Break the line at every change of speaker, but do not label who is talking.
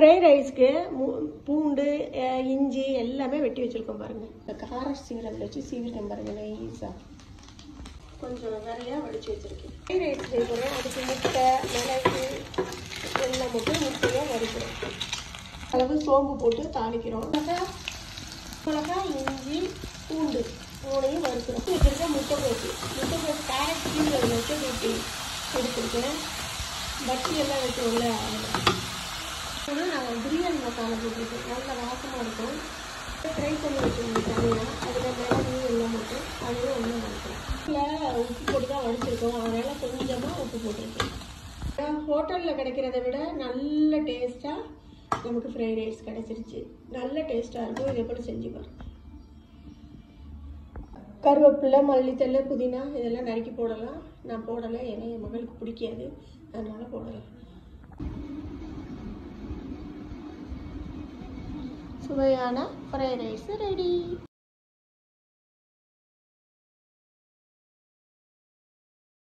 Fried ரைஸ்க்கு பூண்டு இஞ்சி எல்லாமே வெட்டி வச்சுருக்கோம் பாருங்கள். இந்த கார சீரகம் வச்சு சீவிருக்கேன் பாருங்கள். நைஸாக கொஞ்சம் நிறையா வடித்து வச்சுருக்கேன். ஃப்ரைட் ரைஸ் செய்ய போகிறேன். அதுக்கு முட்டை மிளகு எல்லாம் மட்டும் முட்டையாக வறுக்கிறோம். அளவு சோம்பு போட்டு தாளிக்கிறோம். மிளகாய் இஞ்சி பூண்டு மூணையும் வறுக்கிறோம். வச்சுருக்க முட்டைக்கோசு கேரட் கீழே வச்சு வெட்டி எடுத்துருக்கேன். பட்டி எல்லாம் வைக்கிறோம்ல அதில் நாங்கள் பிரியாணி மசாலா போட்டுருக்கோம். நல்ல வாசமாக இருக்கும். ஃப்ரை பண்ணி வச்சுருந்தோம் தனியாக. அதில் மிளகு எல்லாம் மட்டும் அதையும் ஒன்றும் வறுக்கிறோம். இதில் உப்பு போட்டு தான் வடிச்சிருக்கோம். அதனால் கொஞ்சமாக உப்பு போட்டிருக்கேன். ஹோட்டலில் கிடைக்கிறத விட நல்ல டேஸ்ட்டாக நமக்கு ஃப்ரைட் ரைஸ் கிடச்சிருச்சு. நல்ல டேஸ்ட்டாக இருக்கும். இதை கூட செஞ்சு பாருங்க. கருவேப்பிலை மல்லித்தலை புதினா இதெல்லாம் நறுக்கி போடலாம். நான் போடலை, ஏன்னா என் மகளுக்கு பிடிக்காது, அதனால் போடலை. சுவையான ஃப்ரைட் ரைஸ் ரெடி.